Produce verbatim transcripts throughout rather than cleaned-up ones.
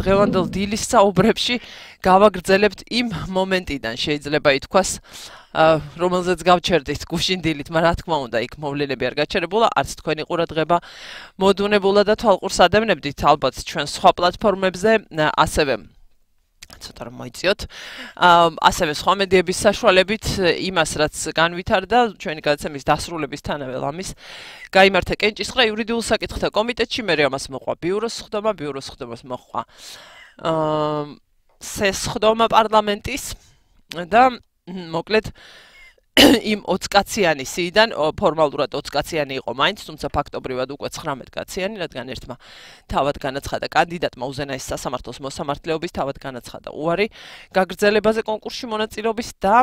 დღევანდელ დილის საუბრებში გავაგრძელებთ იმ მომენტიდან შეიძლება ითქვას რომელზეც გავჩერდით გუშინ დილით, მაგრამ რა თქმა უნდა იქ მოვლენები არ გაჩერებულა, არც თქვენი ყურადღება მოდუნებულა და თვალყურს ადევნებდით ალბათ ჩვენ სხვა პლატფორმებზე, ასევე ცოტა რომ მოიწიოთ. ასევე სხვა მედიების საშუალებით იმას რაც განვითარდა ჩვენი გადაცემის დასრულებისთანავე ლამის გაიმართა კენჭისყრა იურიდიულ საკითხთა კომიტეტში, მე ამას მოყვა ბიუროს სხდომა, ბიუროს სხდომას მოყვა სესხდომა პარლამენტის და მოკლედ იმ ოცი კაციანი სიიდან ფორმალურად ოცი კაციანი იყო მაინც, თუმცა ფაქტობრივად უკვე ცხრამეტ კაციანი, რადგან ერთმა თავად განაცხადა კანდიდატმა უზენაეს სასამართლოს მოსამართლეობის თავად განაცხადა უარი გაგრძელებაზე კონკურსში მონაწილეობის და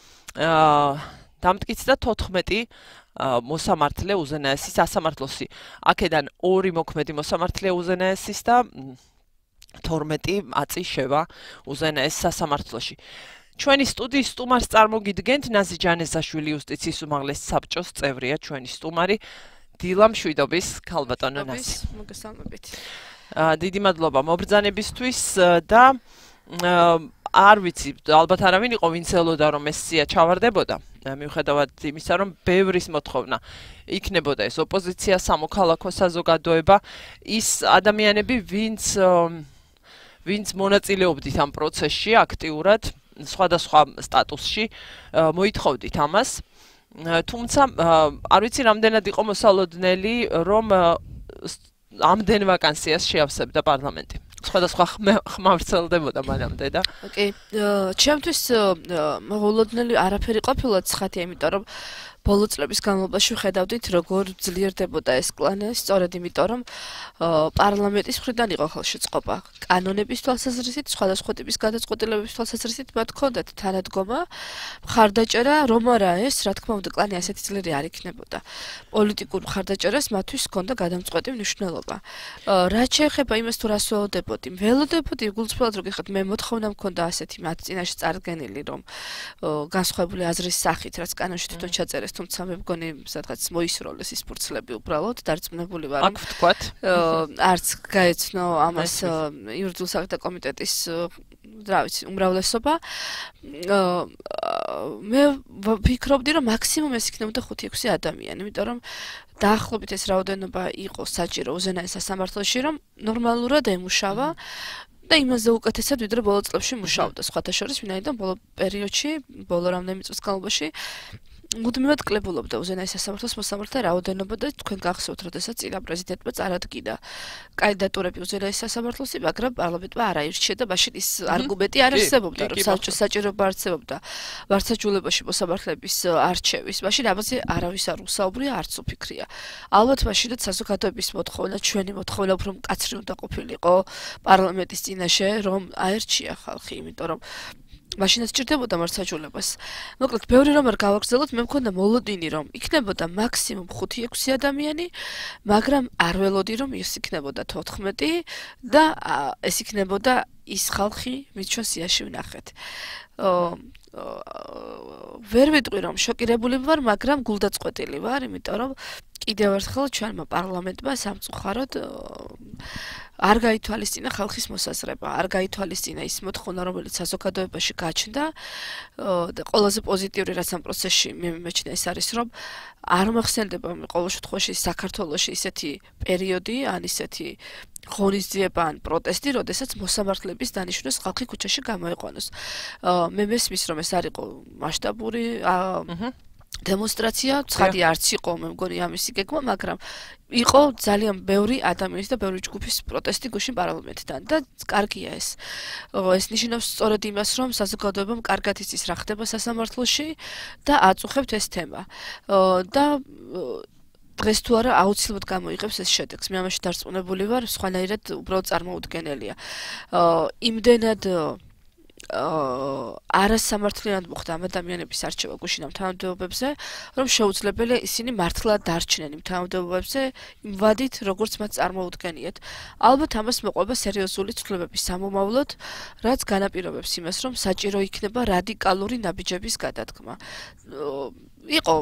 დამტკიცდა თოთხმეტი მოსამართლე უზენაესის სასამართლოსი. აქედან ორი მოქმედი მოსამართლე უზენაესის და თორმეტი აწიშევა უზენაეს სასამართლოში. ჩვენი სტუდიის სტუმარს წარმოგიდგენთ ნაზი ჯანეზაშვილი იუსტიციის უმაღლეს საბჭოს წევრია ჩვენი სტუმარი დილა მშვიდობის ქალბატონო ნაზი. მოგესალმებით. დიდი მადლობა მობრძანებისთვის და არ ვიცი, ალბათ არავინ იყო ვინც ელოდა რომ ეს სია ჩავარდებოდა, მიუხედავად იმისა რომ ბევრის მოთხოვნა იქნებოდა ეს ოპოზიცია, სამოქალაქო საზოგადოება, ის ადამიანები ვინც ვინც მონაწილეობდით ამ პროცესში აქტიურად სხვადასხვა სტატუსში მოითხოვდით ამას, თუმცა არ ვიცი რამდენად იყო მოსალოდნელი რომ ამდენ ვაკანსიას შეავსებდა პარლამენტი. სხვადასხვა ხმავრცელდებოდა მანამდე და კი, ჩემთვის მოულოდნელი არაფერი ყოფილა ცხადია, იმიტომ რომ ბოლო წლების განმავლობაში ხედავდით როგორ ძლიერდებოდა ეს კლანი, სწორედ იმიტომ რომ პარლამენტის მხრიდან იყო ხელშეწყობა კანონების თვალსაზრისით, სხვადასხვა ტიპის გადაწყვეტილებების თვალსაზრისით, მათ ჰქონდათ თანადგომა, მხარდაჭერა, რომ არა ეს, რა თქმა უნდა, კლანი ასეთი ძლიერი არ იქნებოდა. პოლიტიკურ მხარდაჭერას მათთვის ჰქონდა გადამწყვეტი მნიშვნელობა. რაც შეეხება იმას, თუ რას ველოდებოდი, ველოდებოდი გულწრფელად რო გიხოთ, მე მოთხოვნა მქონდა ასეთი მათ წინაშე წარდგენილი, რომ განსხვავებული აზრის სახით, რაც კანონში თვითონ ჩაწერეს, თუმცა მე მგონი სადღაც მოისროლეს ის ფურცლები უბრალოდ დარწმუნებული ვარ აქ ვთქვათ არც გაეცნო ამას იურიდიულ საკითხთა კომიტეტის რა ვიცი უმრავლესობა მე ვფიქრობდი რომ მაქსიმუმ ეს იქნებოდა ხუთი ექვსი ადამიანი, იმიტომ რომ დაახლოებით ეს რაოდენობა იყო საჭირო უზენაეს სასამართლოში, რომ ნორმალურად ემუშავა და იმაზე უკეთესად ვიდრე ბოლო წლებში მუშაობდა, სხვათა შორის ვინაიდან ბოლო პერიოდში, ბოლო რამდენიმე წლის განმავლობაში მუდმივად კლებულობდა უზენაეს სასამართლოს მოსამართლე რაოდენობა და თქვენ გახსოვთ, როდესაც წინა პრეზიდენტმა წარადგინა კანდიდატურები უზენაეს სასამართლოსი, მაგრამ პარლამენტმა არ აირჩია და მაშინ ის არგუმენტი არ არსებობდა, რომ საჭიროება საჭიროება არსებობდა ვარსაჯულებაში მოსამართლეების არჩევის. მაშინ ამაზე არავის არ უსაუბრია, არც უფიქრია. ალბათ მაშინაც საზოგადოების მოთხოვნა, ჩვენი მოთხოვნა უფრო მკაცრი უნდა ყოფილიყო პარლამენტის წინაშე, რომ აერჩია ხალხი, იმიტომ რომ მაშინაც ჭირდებოდა მარცხაჯულებას. მოკლედ, ბევრი რომ არ გავაგრძელოთ, მე მქონდა მოლოდინი რომ იქნებოდა მაქსიმუმ ხუთი ექვსი ადამიანი, მაგრამ არ ველოდი რომ ის იქნებოდა თოთხმეტი და ეს იქნებოდა ის ხალხი, ვინც ჩვენ სიაში ვნახეთ. ვერ ვიტყვი რომ შოკირებული ვარ, მაგრამ გულდაწყვეტილი ვარ, იმიტომ რომ კიდევ ერთხელ ჩვენმა პარლამენტმა სამწუხაროდ არ გაითვალისწინა ხალხის მოსაზრება, არ გაითვალისწინა ის მოთხოვნა, რომელიც საზოგადოებაში გაჩნდა და ყველაზე პოზიტიური რაც ამ პროცესში მე მიმეჩნია ის არის, რომ არ მახსენდება ყოველ შემთხვევაში საქართველოში ისეთი პერიოდი, ან ისეთი ღონისძიება ან პროტესტი, როდესაც მოსამართლეების დანიშვნას ხალხი ქუჩაში გამოეყვანოს. მე მესმის რომ ეს არ იყო მასშტაბური დემონსტრაცია, ცხადი არც იყო, მე მგონი ამისი გეგმა, მაგრამ იყო ძალიან ბევრი ადამიანის და ბევრი ჯგუფის პროტესტი გუშინ პარლამენტთან და კარგია ეს. ეს ნიშნავს სწორედ იმას, რომ საზოგადოებამ კარგად იცის რა ხდება სასამართლოში და აწუხებთ ეს თემა. და დღეს თუ არა აუცილებლად გამოიღებს ეს შედეგს. მე ამაში დარწმუნებული ვარ, სხვანაირად უბრალოდ წარმოუდგენელია. იმდენად არასამართლიანად მოხდა ამ ადამიანების არჩევა გუშინ ამ თანამდებობებზე, რომ შეუძლებელია ისინი მართლად დარჩნენ იმ თანამდებობებზე იმ ვადით, როგორც მათ წარმოუდგენიათ. ალბათ ამას მოყვება სერიოზული ცვლილებების სამომავლოდ, რაც განაპირობებს იმას, რომ საჭირო იქნება რადიკალური ნაბიჯების გადადგმა. იყო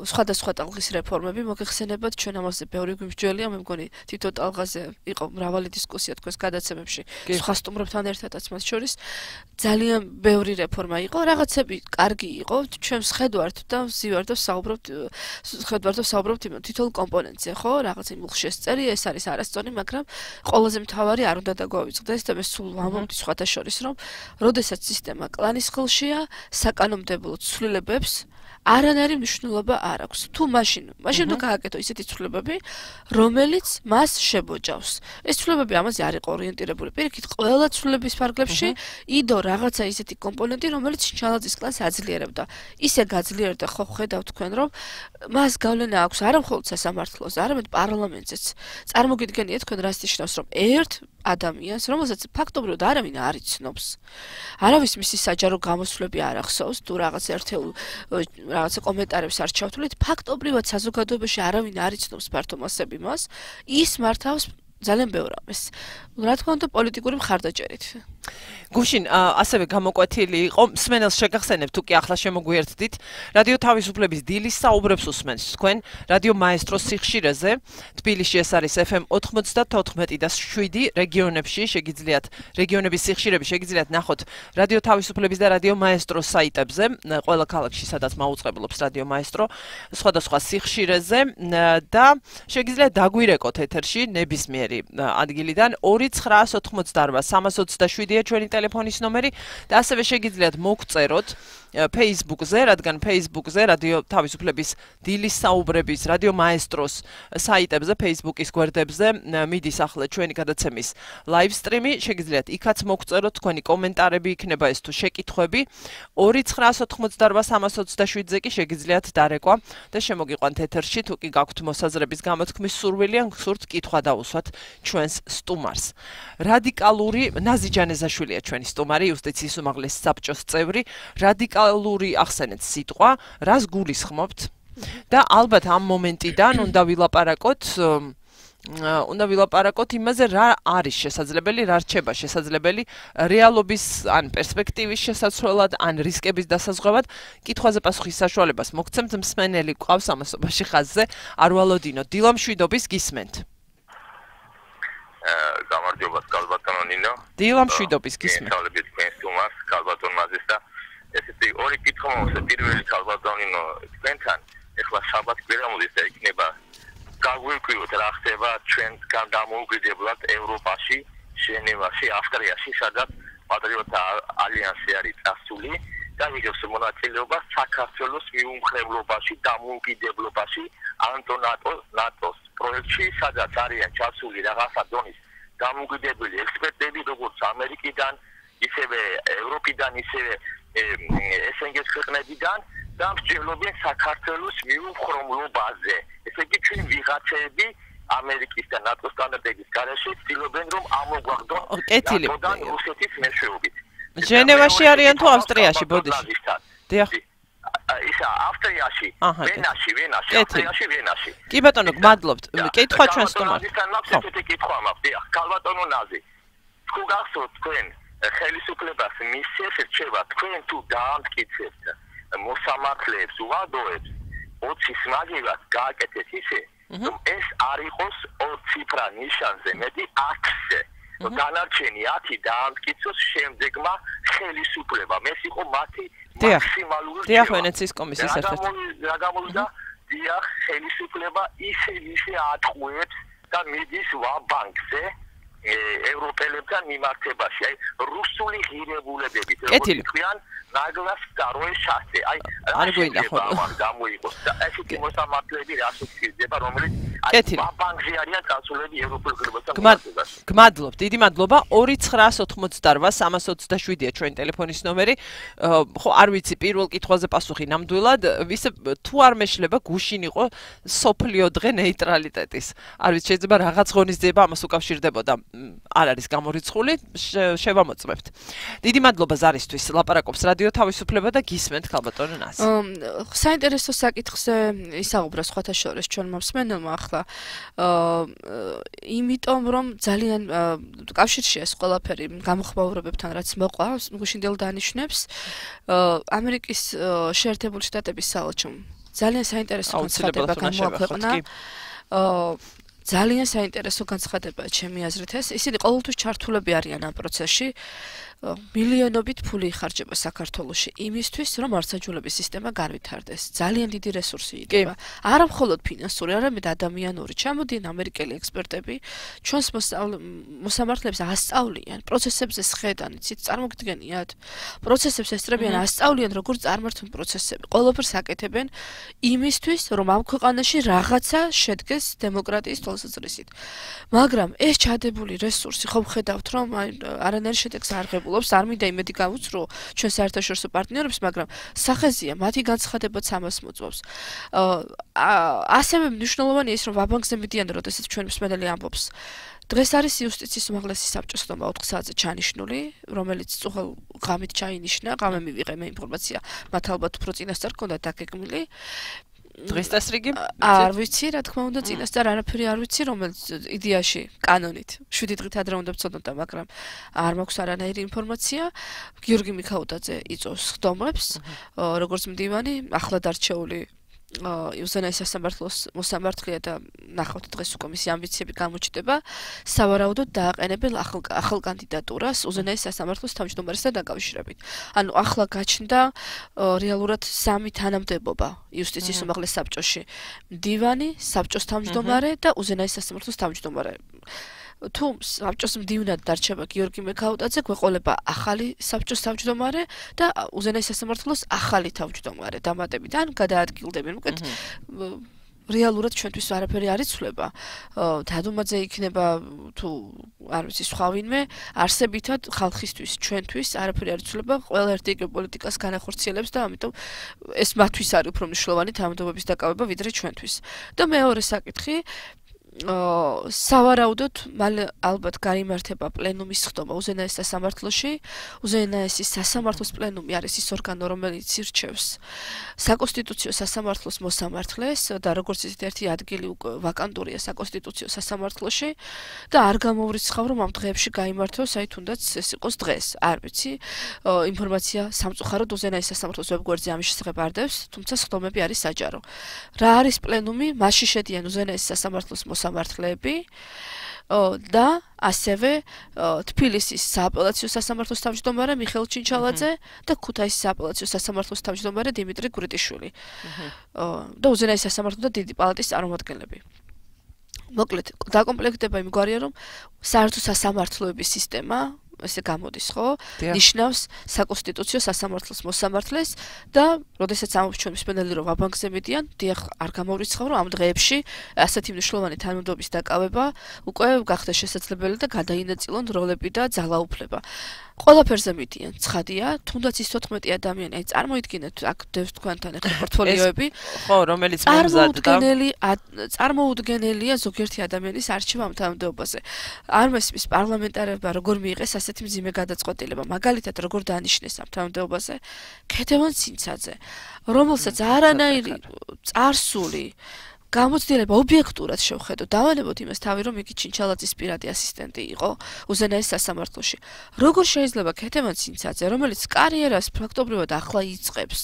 სხვადასხვა ტალღის რეფორმები მოგეხსენებათ, ჩვენ ამაზე ბევრი გვიმსჯელია, მე მგონი თითო ტალღაზე იყო მრავალი დისკუსია თქვენს გადაცემებში, სხვა სტუმრებთან ერთადაც მათ შორის ძალიან ბევრი რეფორმა იყო, რაღაცები კარგი იყო, ჩვენს ხედვართ და ვზივართ და საუბრობთ, ხედვართ და საუბრობთ იმ თითოეულ კომპონენტზე, ხო, რაღაც იმ შეწერი, ეს არის არასწორი, მაგრამ ყველაზე მთავარი არ უნდა დაგვავიწყდეს და მე სულ ვამბობთ სხვათა შორის, რომ როდესაც სისტემა კლანის ხელშია, საკანონმდებლო ცვლილებებს არანაირი მნიშვნელობა არ აქვს. თუ მაშინ, მაშინ თუ გააკეთო ისეთი ცვლილებები, რომელიც მას შებოჭავს. ეს ცვლილებები ამაზე არ იყო ორიენტირებული. პირიქით, ყველა ცვლილების ფარგლებში იდო რაღაცა ისეთი კომპონენტი, რომელიც ჩალაძის კლანს აძლიერებდა. ისე გაძლიერდა, ხო, ხედავთ თქვენ, რომ მას გავლენა აქვს არა მხოლოდ სასამართლოზე, არამედ პარლამენტზეც. წარმოგიდგენიათ თქვენ რას ნიშნავს, რომ ერთ ადამიანს, რომელსაც ფაქტობრივად არავინ არ იცნობს. არავის მისი საჯარო გამოსვლები არ ახსოვს, თუ რაღაც ერთეულ რაღაცა კომენტარებს არ ჩავთვლით, ფაქტობრივად საზოგადოებაში არავინ არ იცნობს ფართო მასები მას, ის მართავს ძალიან ბევრ ამას. რა თქმა უნდა, პოლიტიკური მხარდაჭერით. გუშინ ასევე გამოკვეთილი იყო მსმენელს შეგახსენებ თუ კი ახლა შემოგვიერთდით რადიო თავისუფლების დილის საუბრებს უსმენს თქვენ რადიო მაესტროს სიხშირეზე თბილისში ეს არის ეფ ემ ოთხმოცდათოთხმეტი და შვიდი რეგიონებში შეგიძლიათ რეგიონების სიხშირები შეგიძლიათ ნახოთ რადიო თავისუფლების და რადიო მაესტროს საიტებზე ყველა ქალაქში სადაც მაუწყებლობს რადიო მაესტრო სხვადასხვა სიხშირეზე და შეგიძლიათ დაგვირეკოთ ეთერში ნებისმიერი ადგილიდან ორი ცხრაას ოთხმოცდაარბა სამას ოცდაშვიდია ჩვენი ტელეფონის ნომერი და ასევე შეგიძლიათ მოგწეროთ Facebook-ზე, რადგან Facebook-ზე რადიო თავისუფლების დილის საუბრების რადიო მაესტროს საიტებზე, Facebook-ის გვერდებზე მიდის ახლა ჩვენი გადაცემის live stream-ი, შეგიძლიათ იქაც მოგწეროთ თქვენი კომენტარები, იქნება ეს თუ შეკითხვები. ორი ცხრაას ოთხმოცდაარბა სამას ოცდაშვიდზე კი შეგიძლიათ დარეკვა და შემოგიყვანთ ეთერში, თუ კი გაქვთ მოსაზრების გამოთქმის სურვილი ან გსურთ კითხვა დაუსვათ ჩვენს სტუმარს. რადიკალური ნაზი ჯანეზაშვილია ჩვენი სტუმარი, იუსტიციის უმაღლესი საბჭოს წევრი, რადიკალური ახსენეთ სიტყვა, რას გულისხმობთ? და ალბათ ამ მომენტიდან უნდა ვილაპარაკოთ უნდა ვილაპარაკოთ იმაზე, რა არის შესაძლებელი, რა რჩება შესაძლებელი რეალობის ან პერსპექტივის შესაცვლელად, ან რისკების დასაზღვევად. კითხვაზე პასუხის საშუალებას მოგცემთ მსმენელი გვყავს ამასობაში ხაზზე, არ ვალოდინოთ. დილა მშვიდობის გისმენთ. გამარჯობა კალბატონო ნინო. დილა მშვიდობის გისმენთ. მოგესალმებით თქვენ სტუმარს, კალბატონ მაზეს და ესეთი ორი კითხვა მომსე პირველი კალბატონ ნინო თქვენთან. ეხლა შაბათ კვირა მოდის და იქნება გაგვიკვიროთ რა ხდება ჩვენგან დამოუკიდებლად ევროპაში, ჟენევაში, ავსტრიაში, სადაც პატრიოტთა ალიანსი არის წასული და იღებს მონაწილეობას საქართველოს მიუმხრებლობაში, დამოუკიდებლობაში, ანტონატო ნატოს პროექტში, სადაც არიან ჩასული რაღაცა დონის დამოუკიდებელი ექსპერტები, როგორც ამერიკიდან, ისევე ევროპიდან, ისევე ეს εν გი-ის ქვეყნებიდან და მსჯელობენ საქართველოს მიუმხრობლობაზე. ესე იგი ჩვენ ვიღაცები ამერიკის და ნატოს სტანდარტების გარეშე ცდილობენ რომ ამოგვაგდონ ნატოდან რუსეთის მეშვეობით. ჟენევაში არიან თუ ავსტრიაში ბოდიში? დიახ. ისა ავსტრიაში, ვენაში, ვენაში, ავსტრიაში, ვენაში. კი ბატონო, გმადლობთ. კითხვა ჩვენ სტუმარს. ხო. კითხვა მაქვს. დიახ, კალბატონო ნაზი. თუ გახსოვთ თქვენ ხელისუფლებას მისცეს რჩება თქვენ თუ დაამტკიცებთ მოსამართლეებს უვადოებს ოცის მაგივრად გააკეთეთ ისე რომ ეს არ იყოს ორ ციფრა ნიშანზე მეტი ათზე დანარჩენი ათი დაამტკიცოს შემდეგმა ხელისუფლებამ ეს იყო მათი მაქსიმალური დიახ ვენეციის კომისიის ერთ-ერთი რა გამოვიდა დიახ ხელისუფლება ისე ისე ატყუებს და მიდის ვა-ბანკზე ევროპელებთან მიმართებაში აი რუსული ღირებულებებით კეთილი თქვენ ნაგლას второй шанსი აი არ გვინდა ხო გამოიყოს და ესეთი მოსამართლეები რას უხსნიდება რომელიც აი ბანკზე არიან წასულები ევროპულ ღირებულებებთან მიმართებაში გმადლობთ დიდი მადლობა ორი ცხრაას ოთხმოცდაარბა სამას ოცდაშვიდია ჩვენი ტელეფონის ნომერი ხო არ ვიცი პირველ კითხვაზე პასუხი ნამდვილად ვისე თუ არ მეშლება გუშინ იყო სოფლიო დღე ნეიტრალიტეტის არ ვიცი შეიძლება რაღაც ღონისძიება ამას უკავშირდებოდა არ არის გამორიცხული შევამოწმებთ დიდი მადლობა ზარისთვის ლაპარაკობს რადიო თავისუფლება და გისმენთ კალბატონო ნაზი საინტერესო საკითხზე ისაუბრა სხვათა შორის ჩვენმა მსმენელმა ახლა იმიტომ რომ ძალიან კავშირშია ეს ყველაფერი გამოხმაურებებთან რაც მოყვა გუშინდელ დანიშნებს ამერიკის შეერთებული შტატების საელჩომ ძალიან საინტერესო განცხადება გამოაქვეყნა. აა ძალიან საინტერესო განცხადებაა ჩემი აზრით ეს. ისინი ყოველთვის ჩართულები არიან ამ პროცესში. მილიონობით ფული იხარჯება საქართველოში იმისთვის, რომ არცაჯულების სისტემა განვითარდეს. ძალიან დიდი რესურსი იდება. არა მხოლოდ ფინანსური, არამედ ადამიანური. ჩამოდიან ამერიკელი ექსპერტები, ჩვენს მოსამართლეებს ასწავლიან, პროცესებზე სხედან, იცით, წარმოგიდგენიათ? პროცესებს ესწრებიან, ასწავლიან, როგორ წარმართούν პროცესები. ყველაფერს აკეთებენ იმისთვის, რომ ამ ქვეყანაში რაღაცა შედგეს დემოკრატიის თვალსაზრისით. მაგრამ ეს ჩადებული რესურსი, ხო ვხედავთ, რომ არანაირ შედეგს არ ღებულობს, არ მინდა იმედი გავუცრო ჩვენ საერთაშორისო პარტნიორებს, მაგრამ სახეზია, მათი განცხადებაც ამას მოწვევს. ასევე მნიშვნელოვანია ის, რომ ვაბანკზე მიდიან, როდესაც ჩვენ მსმენელი ამბობს. დღეს არის იუსტიციის უმაღლესი საბჭოს ხდომა ოთხ საათზე ჩანიშნული, რომელიც წუხელ ღამით ჩაინიშნა, ღამე მივიღე მე ინფორმაცია, მათ ალბათ უფრო წინასწარ ჰქონდათ დაგეგმილი. დღეს დასრიგი? არ ვიცი, რა თქმა უნდა, წინასწარ არაფერი არ ვიცი, რომელიც იდეაში, კანონით, შვიდი დღით ადრე უნდა ვწოდოთ, მაგრამ არ მაქვს არანაირი ინფორმაცია. გიორგი მიქაუტაძე იწვევს ხდომებს, როგორც მდივანი, ახლად არჩეული უზენაეს სასამართლოს მოსამართლეა და ნახავთ დღეს უკვე მისი ამბიციები გამოჩნდება. სავარაუდოდ დააყენებენ ახალ ახალ კანდიდატურას უზენაეს სასამართლოს თავმჯდომარესთან დაკავშირებით. ანუ ახლა გაჩნდა რეალურად სამი თანამდებობა იუსტიციის უმაღლეს საბჭოში. მდივანი, საბჭოს თავმჯდომარე და უზენაეს სასამართლოს თავმჯდომარე. თუ საბჭოს მდივნად დარჩება გიორგი მიქაუტაძე, გვეყოლება ახალი საბჭოს თავმჯდომარე და უზენაეს სასამართლოს ახალი თავმჯდომარე დამატებიდან გადაადგილდებიან. უკეთ რეალურად ჩვენთვის არაფერი არ იცვლება. დადუმაძე იქნება თუ არ ვიცი სხვა ვინმე, არსებითად ხალხისთვის, ჩვენთვის არაფერი არ იცვლება. ყველა ერთი გეოპოლიტიკას განახორციელებს და ამიტომ ეს მათთვის არის უფრო მნიშვნელოვანი თანამდებობის დაკავება ვიდრე ჩვენთვის. და მეორე საკითხი სავარაუდოდ მალე ალბათ გაიმართება პლენუმის ხდომა უზენაეს სასამართლოში. უზენაესის სასამართლოს პლენუმი არის ის ორგანო, რომელიც ირჩევს საკონსტიტუციო სასამართლოს მოსამართლეს და როგორც ისეთ ერთი ადგილი უკვე ვაკანტურია საკონსტიტუციო სასამართლოში და არ გამოვრიცხავ, რომ ამ დღეებში გაიმართოს, აი თუნდაც ეს იყოს დღეს. არ ვიცი, ინფორმაცია სამწუხაროდ უზენაეს სასამართლოს ვებგვერდზე ამის შესახებ არ დევს, თუმცა ხდომები არის საჯარო. რა არის პლენუმი? მასში შედიან უზენაეს სასამართლოს მოსამართლეები და ასევე თბილისის სააპელაციო სასამართლოს თავმჯდომარე მიხეილ ჩინჩალაძე და ქუთაისის სააპელაციო სასამართლოს თავმჯდომარე დიმიტრი გვრიტიშვილი. და უზენაეს სასამართლო და დიდი პალატის წარმომადგენლები. მოკლედ, დაკომპლექტება იმგვარია, რომ საერთო სასამართლოების სისტემა ესე გამოდის, ხო? ნიშნავს საკონსტიტუციო სასამართლოს მოსამართლეს და როდესაც ამბობს ჩვენ მსმენელი რომ ვაბანკზე მიდიან, დიახ, არ გამოვრიცხავ, რომ ამ დღეებში ასეთი მნიშვნელოვანი თანამდებობის დაკავება უკვე გახდა შესაძლებელი და გადაინაწილონ როლები და ძალაუფლება. ყველაფერზე მიდიან, ცხადია, თუნდაც ის თოთხმეტი ადამიანი, აი წარმოიდგინეთ, აქ დევს თქვენთან ახლა პორტფოლიოები, ხო, რომელიც მომზადდა. წარმოუდგენელია ზოგიერთი ადამიანის არჩევა ამ თანამდებობაზე. არ მესმის პარლამენტარებმა როგორ მიიღეს ასეთი მძიმე გადაწყვეტილება, მაგალითად როგორ დანიშნეს ამ თანამდებობაზე ქეთევან ცინცაძე, რომელსაც არანაირი წარსული გამოცდილება ობიექტურად შევხედო, დავანებოთ იმას თავი, რომ იგი ჩინჩალაძის პირადი ასისტენტი იყო უზენაეს სასამართლოში. როგორ შეიძლება ქეთევან ცინცაძე, რომელიც კარიერას ფაქტობრივად ახლა იწყებს,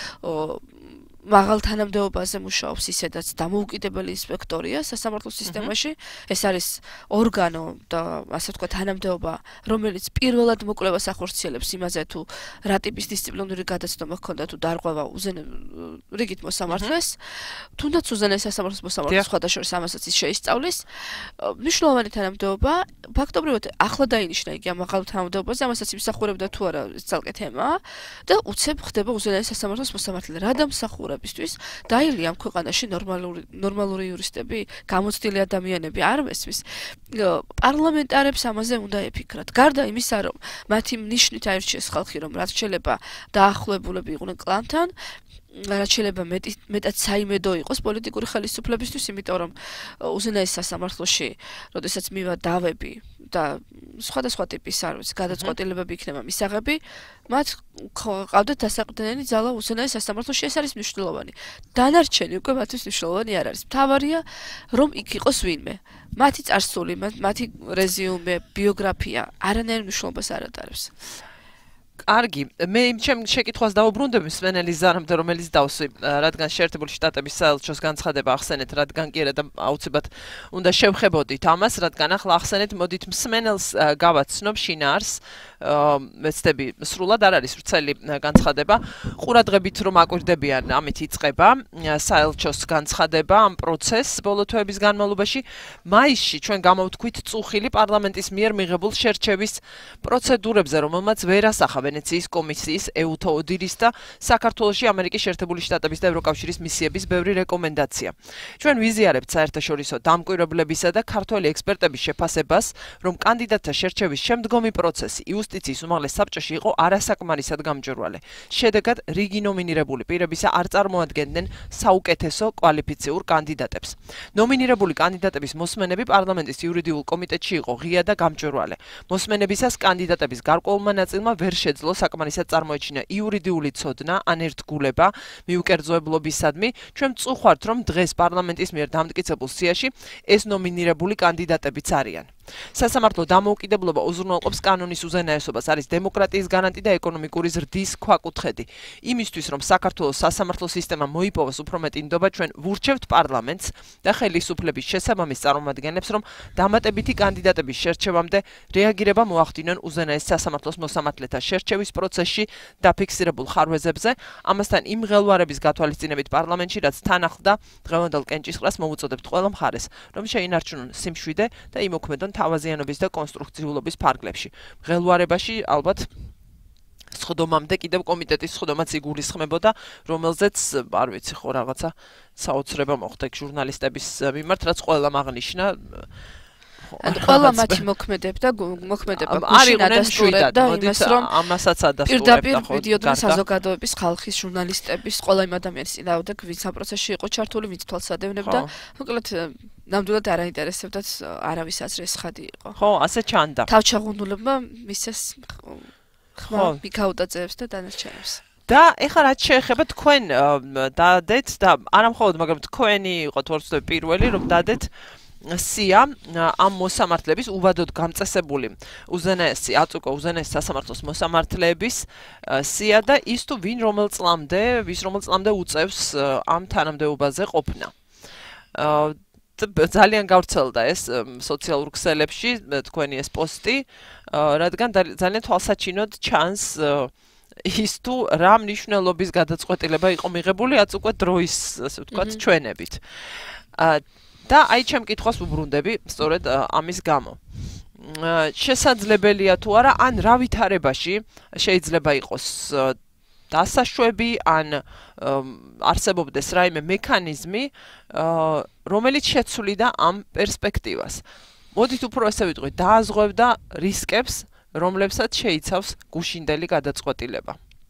მაღალ თანამდებობაზე მუშაობს, ისედაც დამოუკიდებელი ინსპექტორია სასამართლო სისტემაში. ეს არის ორგანო და ასე ვთქვათ თანამდებობა, რომელიც პირველად მოკვლევას ახორციელებს იმაზე, თუ რა ტიპის დისციპლინური გადაცნობა ჰქონდა თუ დარღვევა რიგით მოსამართლეს. თუნდაც უზენაეს სასამართლოს მოსამართლეს სხვადასხვა ამასაც ის შეისწავლის. მნიშვნელოვანი თანამდებობა, ფაქტობრივად ახლა დაინიშნა იგი ამ მაღალ თანამდებობაზე, ამასაც იმსახურებდა თუ არა, ეს ძალკე თემაა და უცებ ხდება უზენაეს სასამართლოს მოსამართლე. რა დამსახურებისთვის დაილი ამ ქვეყანაში ნორმალური ნორმალური იურისტები, გამოცდილი ადამიანები არ მესმის. პარლამენტარებს ამაზე უნდა ეფიქრათ. გარდა იმისა, რომ მათი ნიშნით აირჩიეს ხალხი, რომ რაც შეიძლება დაახლოებულები იყვნენ კლანთან, რაც შეიძლება მეტად საიმედო იყოს პოლიტიკური ხელისუფლებისთვის, იმიტომ რომ უზენაეს სასამართლოში, როდესაც მივა დავები და სხვადასხვა ტიპის არ ვიცი, გადაწყვეტილებები იქნება მისაღები, მათ ყავდათ დასაყრდენილი ძალა უზენაეს სასამართლოში, ეს არის მნიშვნელოვანი. დანარჩენი უკვე მათთვის მნიშვნელოვანი არ არის. მთავარია, რომ იქ იყოს ვინმე. მათი წარსული, მათი რეზიუმე, ბიოგრაფია არანაირ მნიშვნელობას არ ატარებს. კარგი, მე იმ ჩემ შეკითხვას დაუბრუნდები მსმენელის ზარამდე, რომელიც დავსვი, რადგან შეერთებული შტატების საელჩოს განცხადება ახსენეთ, რადგან კი არა და აუცილებლად უნდა შევხებოდით ამას, რადგან ახლა ახსენეთ, მოდით მსმენელს გავაცნობ შინაარს, მეცდები სრულად არ არის ვრცელი განცხადება, ყურადღებით რომ აკვირდებიან, ამით იწყება საელჩოს განცხადება ამ პროცესს ბოლო თვეების განმავლობაში, მაისში ჩვენ გამოვთქვით წუხილი პარლამენტის მიერ მიღებულ შერჩევის პროცედურებზე, რომელმაც ვერ ასახა ვენეციის კომისიის, ეუთო ოდირის და საქართველოში ამერიკის შეერთებული შტატების და ევროკავშირის მისიების ბევრი რეკომენდაცია. ჩვენ ვიზიარებთ საერთაშორისო დამკვირვებლებისა და ქართველი ექსპერტების შეფასებას, რომ კანდიდატთა შერჩევის შემდგომი პროცესი იუსტიციის უმაღლეს საბჭოში იყო არასაკმარისად გამჭვირვალე. შედეგად, რიგი ნომინირებული პირებისა არ წარმოადგენდნენ საუკეთესო კვალიფიციურ კანდიდატებს. ნომინირებული კანდიდატების მოსმენები პარლამენტის იურიდიულ კომიტეტში იყო ღია და გამჭვირვალე. მოსმენებისას კანდიდატების გარკვეულმა ნაწილმა ვერ შეძლო საკმარისად წარმოეჩინა იურიდიული ცოდნა ან ერთგულება მიუკერძოებლობისადმი. ჩვენ ვწუხართ, რომ დღეს პარლამენტის მიერ დამტკიცებულ სიაში ეს ნომინირებული კანდიდატებიც არიან. სასამართლო დამოუკიდებლობა უზრუნველყოფს კანონის უზენაესობას, არის დემოკრატიის გარანტი და ეკონომიკური ზრდის ქვაკუთხედი. იმისთვის, რომ საქართველოს სასამართლო სისტემა მოიპოვოს უფრო მეტი ნდობა, ჩვენ ვურჩევთ პარლამენტს და ხელისუფლების შესაბამის წარმომადგენლებს, რომ დამატებითი კანდიდატების შერჩევამდე რეაგირება მოახდინონ უზენაეს სასამართლოს მოსამართლეთა შერჩევის პროცესში დაფიქსირებულ ხარვეზებზე, ამასთან იმ მღელვარების გათვალისწინებით პარლამენტში, რაც თან ახლდა დღევანდელ კენჭისყრას მოვუწოდებთ ყველა მხარეს, რომ შეინარჩუნონ სიმშვიდე და იმოქმედონ თავაზიანობის და კონსტრუქციულობის ფარგლებში. მღელვარებაში ალბათ სხდომამდე კიდევ კომიტეტის სხდომაც იგულისხმებოდა, რომელზეც არ ვიცი ხო რაღაცა საოცრება მოხდა ჟურნალისტების მიმართ, რაც ყველამ აღნიშნა. ანუ ყველა მათი მოქმედებდა, მოქმედება გუშინ ადასტურებდა იმას, რომ ამასაც ადასტურებდა. პირდაპირ ვიდიოდნენ საზოგადოების, ხალხის, ჟურნალისტების, ყველა იმ ადამიანის წინააღმდეგ, ვინც ამ პროცესში იყო ჩართული, ვინც თვალს ადევნებდა. მოკლედ ნამდვილად არ აინტერესებდათ არავის აზრი ხადი იყო. ხო, ასე ჩანდა. თავჩაღუნულებმა მისცეს ხმა მიქაუტაძეებს და დანარჩენებს. და ეხლა რაც შეეხება თქვენ დადეთ და არა მხოლოდ, მაგრამ თქვენი იყოთ ვარცდები პირველი, რომ დადეთ სია ამ მოსამართლების უბადოდ გამწესებული უზენაესი აწუկო უზენაეს სასამართლოს მოსამართლეების სია და ის თუ ვინ რომელ წლამდე, ვის რომელ წლამდე უწევს ამ თანამდებობაზე ყოფნა. ძალიან გავრცელდა ეს სოციალურ ქსელებში თქვენი ეს პოსტი, რადგან ძალიან თვალსაჩინოდ ჩანს ის თუ რა მნიშვნელობის გადაწყვეტილება იყო მიღებული აწუկო დროის, ასე ვთქვათ, ჩვენებით. და აი ჩემ კითხვას ვუბრუნდები სწორედ ამის გამო. შესაძლებელია თუ არა, ან რა ვითარებაში შეიძლება იყოს დასაშვები, ან არსებობდეს რაიმე მექანიზმი, რომელიც შეცვლიდა ამ პერსპექტივას. მოდით უფრო ესე ვიტყვი, დააზღვევდა რისკებს, რომლებსაც შეიცავს გუშინდელი გადაწყვეტილება.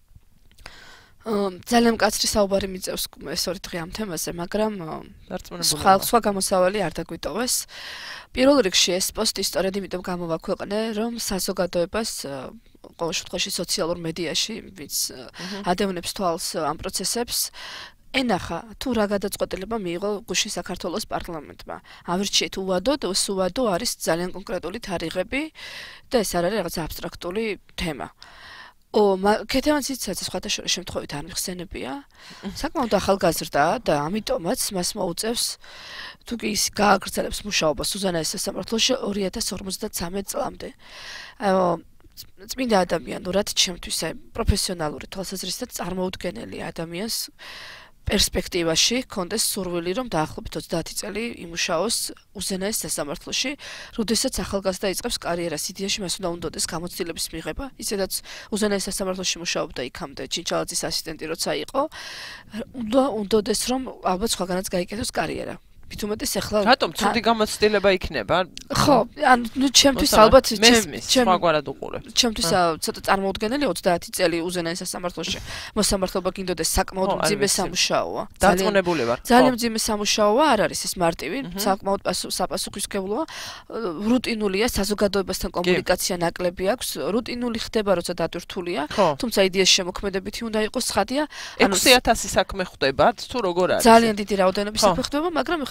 ძალიან მკაცრი საუბარი მიწევს ეს ორი დღე ამ თემაზე, მაგრამ სხვა სხვა გამოსავალი არ დაგვიტოვეს. პირველ რიგში ეს პოსტი სწორედ იმიტომ გამოვაქვეყნე, რომ საზოგადოებას ყოველ შემთხვევაში სოციალურ მედიაში, ვინც ადევნებს თვალს ამ პროცესებს, ენახა თუ რა გადაწყვეტილება მიიღო გუშინ საქართველოს პარლამენტმა. ავირჩიეთ უვადოდ, ეს უვადო არის ძალიან კონკრეტული თარიღები და ეს არ არის რაღაც აბსტრაქტული თემა. ო, ქეთევანციცაც სხვათა შორის შემთხვევით არ მიხსენებია. საკმაოდ ახალგაზრდაა და ამიტომაც მას მოუწევს თუ კი ის გააგრძელებს მუშაობას უზენაეს სასამართლოში ორი ათას ორმოცდამეცხრე წლამდე. წმინდა ადამიანურად ჩემთვის აი პროფესიონალური თვალსაზრისით წარმოუდგენელი ადამიანს პერსპექტივაში კონდეს სურვილი, რომ დაახლოებით ოცდაათი წელი იმუშაოს უზენაეს სასამართლოში, როდესაც ახალგაზრდა იწყებს კარიერას, იდეაში მას უნდა უნდოდეს გამოცდილების მიღება, ისედაც უზენაეს სასამართლოში მუშაობდა იქამდე ჩინჩალაძის ასისტენტი როცა იყო, უნდა უნდოდეს რომ ალბათ სხვაგანაც გაიკეთოს კარიერა. Bitumete ეხლა რატომ ცუდი გამოცდილება იქნება? ხო, ან ნუ ჩემთვის ალბათ ჩემ სხვაგვარად უყურებ. ჩემთვის ცოტა წარმოუდგენელი ოცდაათი წელი უზენაეს სასამართლოში მოსამართლობა გინდოდეს საკმაოდ მძიმე სამუშაოა. დაწუნებული ვარ. ძალიან მძიმე სამუშაოა, არ არის ეს მარტივი, საკმაოდ საპასუხისმგებლოა. რუტინულია, საზოგადოებასთან კომუნიკაცია ნაკლები აქვს, რუტინული ხდება, როცა დატვირთულია, თუმცა იდეაში შემოქმედებითი უნდა იყოს, ცხადია. ექვსი ათასი საქმე ხდება, თუ როგორ არის? ძალიან დიდი რაოდენობის საქმე ხდება, მაგრამ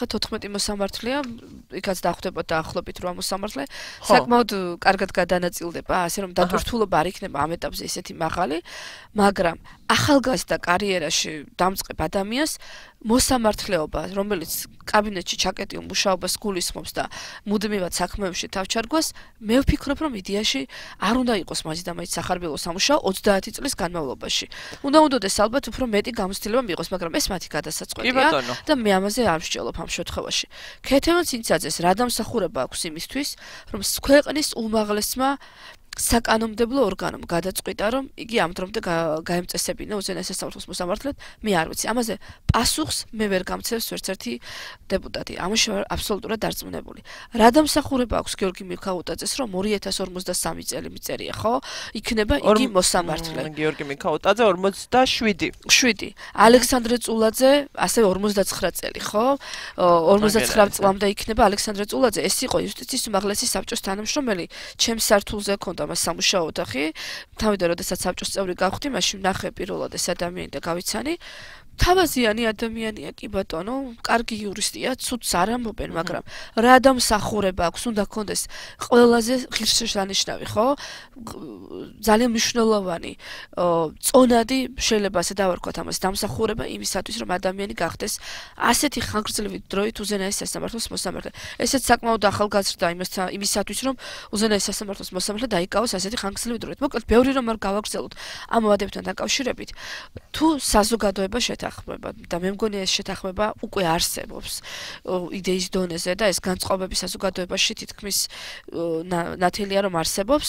ნახეთ თოთხმეტი მოსამართლეა, იქაც დახვდება დაახლოებით რვა მოსამართლე, საკმაოდ კარგად გადანაწილდება, ასე რომ დატვირთულობა არ იქნება ამ ეტაპზე ისეთი მაღალი, მაგრამ ახალგაზრდა კარიერაში დამწყებ ადამიანს მოსამართლეობა, რომელიც კაბინეტში ჩაკეტილ მუშაობას გულისხმობს და მუდმივად საქმეებში თავჩარგვას, მე ვფიქრობ, რომ იდეაში არ უნდა იყოს მაგის და მაგის სახარბილო სამუშაო ოცდაათი წლის განმავლობაში. უნდა უნდადეს ალბათ უფრო მეტი გამოცდილება მიიღოს, მაგრამ ეს მათი გადასაწყვეტია და მე ამაზე არ ვსჯელობ ამ შემთხვევაში. ქეთევან ცინცაძეს რა დამსახურება აქვს იმისთვის, რომ ქვეყნის უმაღლესმა საკანონმდებლო ორგანომ გადაწყვიტა, რომ იგი ამ დრომდე გაემწესებინა უზენაეს სასამართლოს მოსამართლედ, მე არ ვიცი. ამაზე პასუხს მე ვერ გამცემს ვერც ერთი დეპუტატი. ამაში ვარ აბსოლუტურად დარწმუნებული. რა დამსახურება აქვს გიორგი მიქაუტაძეს, რომ ორი ათას ორმოცდასამი წელი მიწერია, ხო? იქნება იგი მოსამართლე. გიორგი მიქაუტაძე ორმოცდაშვიდი. შვიდი. ალექსანდრე წულაძე ასევე ორმოცდაცხრა წელი, ხო? ორმოცდაცხრა წლამდე იქნება ალექსანდრე წულაძე. ეს იყო იუსტიციის უმაღლესი საბჭოს თანამშრომელი, ჩემს სართულზე ქონდა მას სამუშაო ოთახი, თავიდან როდესაც საბჭოს წევრი გავხდი, მაშინ ნახე პირველად ეს ადამიანი და გავიცანი. თავაზიანი ადამიანია კი ბატონო, კარგი იურისტია, ცუდს არ ამბობენ, მაგრამ რა დამსახურება აქვს, უნდა კონდეს ყველაზე ღირსშესანიშნავი, ხო? ძალიან მნიშვნელოვანი წონადი, შეიძლება ასე დავარქვათ ამას, დამსახურება იმისათვის, რომ ადამიანი გახდეს ასეთი ხანგრძლივი დროით უზენაეს სასამართლოს მოსამართლე. ესეც საკმაოდ ახალგაზრდა იმისათვის, რომ უზენაეს სასამართლოს მოსამართლე დაიკავოს ასეთი ხანგრძლივი დროით. მოკლედ, ბევრი რომ არ გავაგრძელოთ ამ მოადებთან დაკავშირებით, თუ საზოგადოება შეთანხმება და მე მგონია ეს შეთანხმება უკვე არსებობს იდეის დონეზე და ეს განწყობები საზოგადოებაში თითქმის ნათელია რომ არსებობს.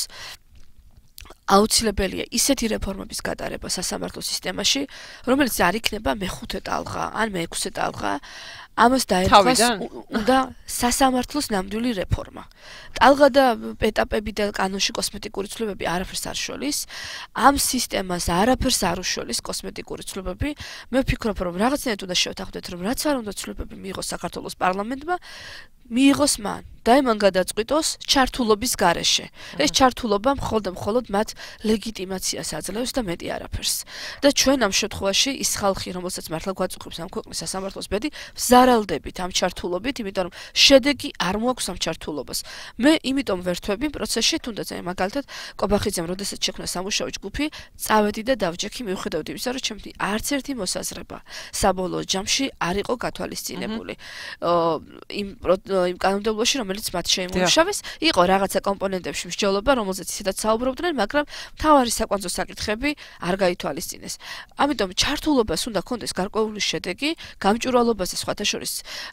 აუცილებელია ისეთი რეფორმების გატარება სასამართლო სისტემაში, რომელიც არ იქნება მეხუთე ტალღა ან მეექვსე ტალღა. ამას დაერქვას უნდა სასამართლოს ნამდვილი რეფორმა. ტალღა და ეტაპები და კანონში კოსმეტიკური ცვლილებები არაფერს არ შოლის. ამ სისტემას არაფერს არ უშოლის კოსმეტიკური ცვლილებები. მე ვფიქრობ, რომ რაღაცნაირად უნდა შევთანხმდეთ, რომ რაც არ უნდა ცვლილებები მიიღოს საქართველოს პარლამენტმა, მიიღოს მან და იმან გადაწყვიტოს ჩართულობის გარეშე. ეს ჩართულობა მხოლოდ და მხოლოდ მათ ლეგიტიმაციას აძლევს და მეტი არაფერს. და ჩვენ ამ შემთხვევაში ის ხალხი, რომელსაც მართლა გვაწუხებს ამ ქვეყნის სასამართლოს ბედი, ვზარალდებით ამ ჩართულობით, იმიტომ რომ შედეგი არ მოაქვს ამ ჩართულობას. მე იმიტომ ვერთვები პროცესში, თუნდაც აი მაგალითად კობახიძემ როდესაც შექმნა სამუშაო ჯგუფი, წავედი და დავჯექი მიუხედავად იმისა, რომ ჩემთვის არც ერთი მოსაზრება საბოლოო ჯამში არ იყო გათვალისწინებული. იმ იმ კანონმდებლობაში, რომელიც მათ შეიმუშავეს, იყო რაღაცა კომპონენტებში მსჯელობა, რომელზეც ისედაც საუბრობდნენ, მაგრამ მთავარი საკვანძო საკითხები არ გაითვალისწინეს. ამიტომ ჩართულობას უნდა კონდეს გარკვეული შედეგი, გამჭვირვალობაზე სხვათა შორის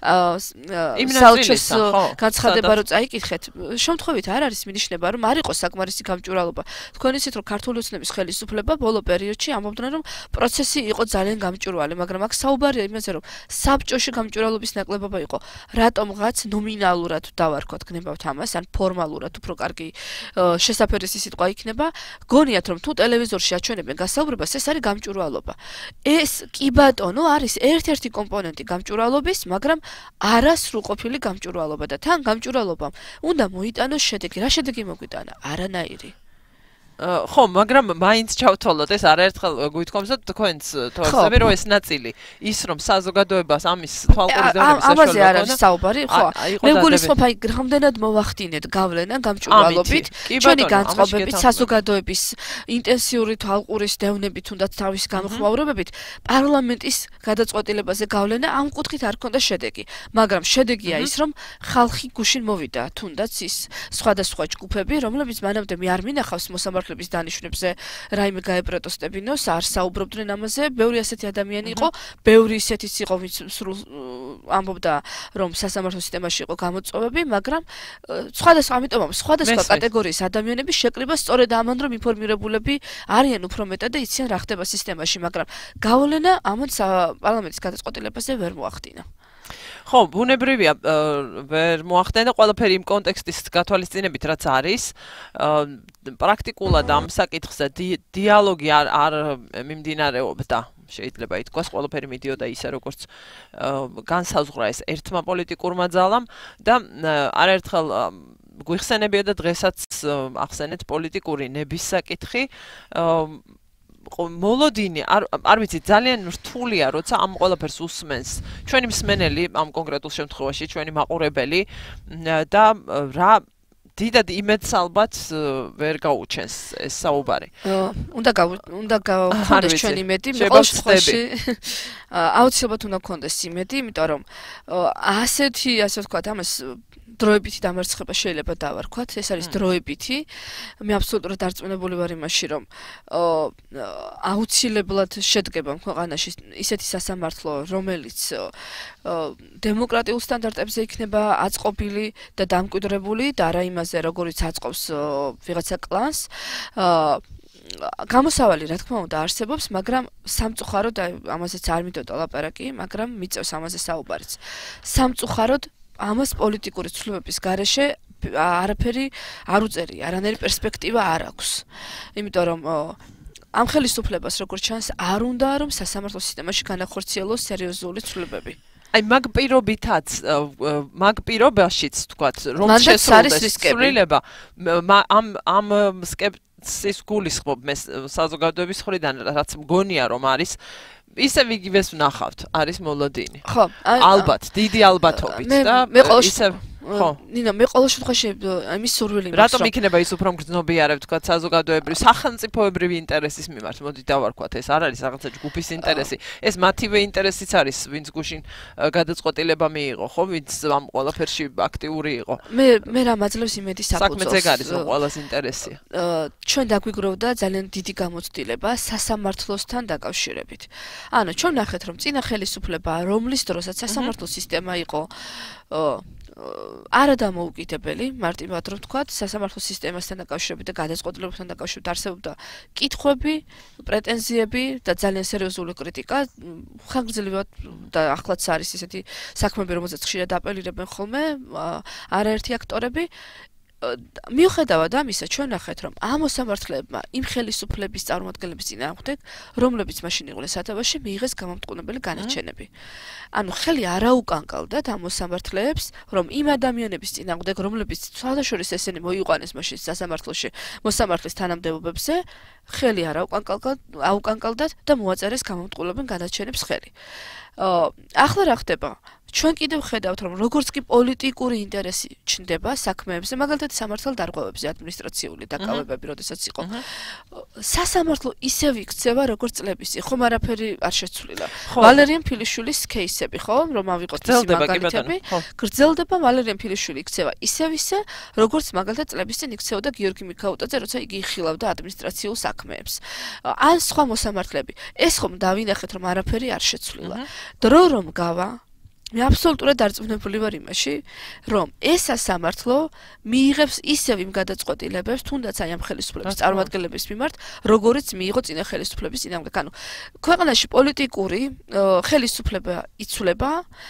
საელჩოს განცხადება რო წაიკითხეთ, შემთხვევით არ არის მინიშნება, რომ არ იყო საკმარისი გამჭვირვალობა. თქვენ იცით, რომ ქართული ოცნების ხელისუფლება ბოლო პერიოდში ამბობდნენ, რომ პროცესი იყო ძალიან გამჭვირვალე, მაგრამ აქ საუბარია იმაზე, რომ საბჭოში გამჭვირვალობის ნაკლებობა იყო. რატომღაც ნომინალურად დავარქვათ გნებავთ ამას, ან ფორმალურად უფრო კარგი შესაფერისი სიტყვა იქნება, გონიათ რომ თუ ტელევიზორში აჩვენებენ გასაუბრებას, ეს არის გამჭვირვალობა. ეს კი ბატონო არის ერთ-ერთი კომპონენტი გამჭვირვალობის, მაგრამ არა სრულყოფილი გამჭვირვალობა და თან გამჭვირვალობამ უნდა მოიტანოს შედეგი. რა შედეგი მოგვიტანა? არანაირი. ხო, მაგრამ მაინც ჩავთვალოთ ეს არაერთხელ გვითხოვსოთ თქვენს თორსები, რომ ეს ნაწილი ის რომ საზოგადოებას ამის თვალყურიდანების საშუალება ამაზე არ არის საუბარი, ხო? მე გულისხმობ, აი რამდენად მოვახდინეთ გავლენა გამჭვირვალობით, ჩვენი განწყობებით, საზოგადოების ინტენსიური თვალყურის დევნებით, თუნდაც თავის გამოხმაურებებით, პარლამენტის გადაწყვეტილებაზე გავლენა ამ კუთხით არ ქონდა შედეგი, მაგრამ შედეგია ის, რომ ხალხი გუშინ მოვიდა, თუნდაც ის სხვადასხვა ჯგუფები, რომლებიც მანამდე მე არ მინახავს მოსამართლეობის დანიშვნებზე რაიმე გაეპროტესტებინოს, არ საუბრობდნენ ამაზე, ბევრი ასეთი ადამიანი იყო, ბევრი ისეთიც იყო, ვინც სრულ ამბობდა, რომ სასამართლო სისტემაში იყო გამოწვევები, მაგრამ სხვადასხვა, ამიტომ სხვადასხვა კატეგორიის ადამიანები შეკრიბა სწორედ ამან, რომ ინფორმირებულები არიან უფრო მეტად და იციან რა ხდება სისტემაში, მაგრამ გავლენა ამან პარლამენტის გადაწყვეტილებაზე ვერ მოახდინა. ხო, ბუნებრივია ვერ მოახდენა ყველაფერი იმ კონტექსტის გათვალისწინებით, რაც არის. პრაქტიკულად ამ საკითხზე დიალოგი არ არ მიმდინარეობდა. შეიძლება ითქვას, ყველაფერი მიდიოდა ისე, როგორც განსაზღვრა ეს ერთმა პოლიტიკურმა ძალამ და არაერთხელ გვიხსენებია და დღესაც ახსენეთ პოლიტიკური ნების საკითხი. მოლოდინი არ არ ვიცი ძალიან რთულია როცა ამ ყველაფერს უსმენს ჩვენი მსმენელი ამ კონკრეტულ შემთხვევაში ჩვენი მაყურებელი და რა დიდად იმედს ალბათ ვერ გაუჩენს ეს საუბარი. უნდა უნდა გავხდეს ჩვენი იმედი, მე ყოველ შემთხვევაში აუცილებლად უნდა გქონდეს იმედი, იმიტომ რომ ასეთი ასე ვთქვათ, ამას დროებითი დამარცხება შეიძლება დავარქვათ, ეს არის დროებითი. მე აბსოლუტურად დარწმუნებული ვარ იმაში, რომ აუცილებლად შედგება ქვეყანაში ისეთი სასამართლო, რომელიც დემოკრატიულ სტანდარტებზე იქნება აწყობილი და დამკვიდრებული და არა იმაზე, როგორიც აწყობს ვიღაცა კლანს. გამოსავალი რა თქმა უნდა არსებობს, მაგრამ სამწუხაროდ ამაზეც არ მიდოდა ლაპარაკი, მაგრამ მიწევს ამაზე საუბარიც. სამწუხაროდ ამას პოლიტიკური ცვლილებების გარეშე არაფერი არ უწერია, არანაირი პერსპექტივა არ აქვს. იმიტომ რომ ამ ხელისუფლებას როგორც ჩანს, არ უნდა რომ სასამართლო სისტემაში განახორციელოს სერიოზული ცვლილებები. აი მაგ პირობითაც, მაგ პირობაშიც თქვათ, რომ შესრულდეს ცვლილება, ამ ამ სკეპსის გულისხმობ მე საზოგადოების მხრიდან, რაც მგონია რომ არის ისევ იგივეს ვნახავთ, არის მოლოდინი. ხო, ალბათ, დიდი ალბათობით და ისევ ხო. ნინა, მე ყოველ შემთხვევაში იმის სურვილი მაქვს. რატომ იქნება ის უფრო მგრძნობიარე, თქვა, საზოგადოებრივი, სახელმწიფოებრივი ინტერესის მიმართ? მოდი დავარქვათ, ეს არ არის რაღაცა ჯგუფის ინტერესი. ეს მათივე ინტერესიც არის, ვინც გუშინ გადაწყვეტილება მიიღო, ხო, ვინც ამ ყველაფერში აქტიური იყო. მე მე რა მაძლევს იმედი საფუძველს. საქმეც ეგ არის, რომ ყველას ინტერესია. ჩვენ დაგვიგროვდა ძალიან დიდი გამოცდილება სასამართლოსთან დაკავშირებით. ანუ ჩვენ ნახეთ, რომ წინა ხელისუფლება, რომლის დროსაც სასამართლო სისტემა იყო არა დამოუკიდებელი, მარტივად რომ ვთქვათ, სასამართლო სისტემასთან დაკავშირებით და გადაწყვეტილებებთან დაკავშირებით არსებობდა კითხვები, პრეტენზიები და ძალიან სერიოზული კრიტიკა. ხანგრძლივად და ახლაც არის ესეთი საქმეები, რომელზეც ხშირად აპელირებენ ხოლმე არაერთი აქტორები. მიუხედავად ამისა, ჩვენ ნახეთ, რომ ამ მოსამართლეებმა იმ ხელისუფლების წარმომადგენლების წინააღმდეგ, რომლებიც მაშინ იყვნენ სათავეში, მიიღეს გამამტყუნებელი განაჩენები. ანუ ხელი არ აუკანკალდათ ამ მოსამართლეებს, რომ იმ ადამიანების წინააღმდეგ, რომლებიც თავდაშორის ესენი მოიყვანეს მაშინ სასამართლოში მოსამართლის თანამდებობებზე, ხელი არ აუკანკალდათ და მოაწერეს გამამტყუნებელი განაჩენებს ხელი. ახლა რა ხდება? ჩვენ კიდევ ხედავთ, რომ როგორც კი პოლიტიკური ინტერესი ჩნდება საქმეებზე, მაგალითად სამართალ დარღვევებზე ადმინისტრაციული დაკავებები, როდესაც იყო. სასამართლო ისევ იქცევა, როგორც წლების წინ, ხომ არაფერი არ შეცვლილა. ვალერიან ფილიშვილის кейსები, ხო, რომ ავიღოთ ის მაგალითები, გრძელდება ვალერიან ფილიშვილი იქცევა ისევ ისე, როგორც მაგალითად წლების წინ იქცეოდა გიორგი მიქაუტაძე, როცა იგი იხილავდა ადმინისტრაციულ საქმეებს. ან სხვა მოსამართლეები. ეს ხომ დავინახეთ, რომ არაფერი არ შეცვლილა. დრო რომ გავა მე აბსოლუტურად დარწმუნებული ვარ იმაში, რომ ეს სასამართლო მიიღებს ისევ იმ გადაწყვეტილებებს, თუნდაც აი ამ ხელისუფლების წარმომადგენლების მიმართ, როგორიც მიიღო წინა ხელისუფლების წინააღმდეგ. ანუ ქვეყანაში პოლიტიკური ხელისუფლება იცვლება,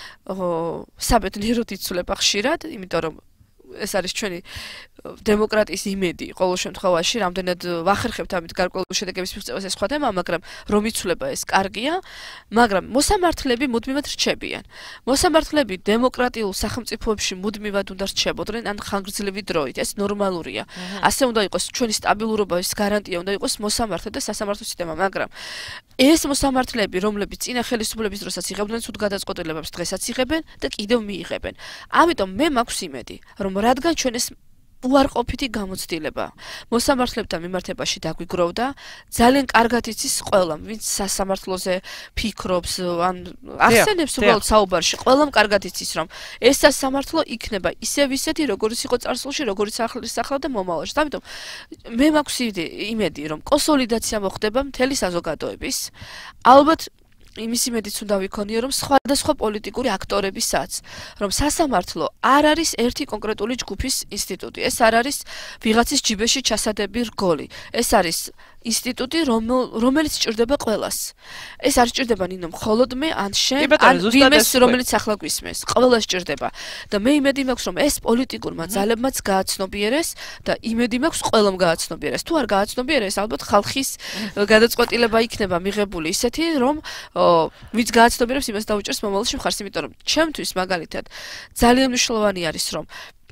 საბედნიეროდ იცვლება ხშირად, იმიტომ რომ ეს არის ჩვენი დემოკრატიის იმედი ყოველ შემთხვევაში, რამდენად ვახერხებთ ამით გარკვეული შედეგების მიღწევას ეს სხვა თემა, მაგრამ რომ იცვლება ეს კარგია, მაგრამ მოსამართლეები მუდმივად რჩებიან. მოსამართლეები დემოკრატიულ სახელმწიფოებში მუდმივად უნდა რჩებოდნენ ან ხანგრძლივი დროით, ეს ნორმალურია. ასე უნდა იყოს ჩვენი სტაბილურობის გარანტია უნდა იყოს მოსამართლე და სასამართლო სისტემა, მაგრამ ეს მოსამართლეები, რომლებიც წინა ხელისუფლების დროსაც იღებდნენ ცუდ გადაწყვეტილებებს, დღესაც იღებენ და კიდევ მიიღებენ. ამიტომ მე მაქვს იმედი, რომ რადგან ჩვენ ეს უარყოფითი გამოცდილება მოსამართლებთან მიმართებაში დაგვიგროვდა, ძალიან კარგად იცის ყველამ, ვინც სასამართლოზე ფიქრობს, ან ახსენებს უბრალოდ საუბარში, ყველამ კარგად იცის, რომ ეს სასამართლო იქნება ისევ ისეთი, როგორც იყო წარსულში, როგორც ახლის ახლა და მომავალში. ამიტომ მე მაქვს იმედი, რომ კონსოლიდაცია მოხდება მთელი საზოგადოების. ალბათ იმის იმედიც უნდა ვიქონიო, რომ სხვადასხვა პოლიტიკური აქტორებისაც, რომ სასამართლო არ არის ერთი კონკრეტული ჯგუფის ინსტიტუტი. ეს არ არის ვიღაცის ჯიბეში ჩასადები რგოლი. ეს არის ინსტიტუტი, რომელიც სჭირდება ყველას. ეს არ სჭირდება ნინო მხოლოდ მე, ან შენ, ან ვინმეს, რომელიც ახლა გვისმენს. ყველას სჭირდება. და მე იმედი მაქვს, რომ ეს პოლიტიკურმა ძალებმაც გააცნობიერეს და იმედი მაქვს ყველამ გააცნობიერეს. თუ არ გააცნობიერეს, ალბათ ხალხის გადაწყვეტილება იქნება მიღებული ისეთი, რომ ვინც გააცნობიერებს, იმას დაუჭერს მომავალში მხარს, იმიტომ რომ ჩემთვის მაგალითად ძალიან მნიშვნელოვანი არის, რომ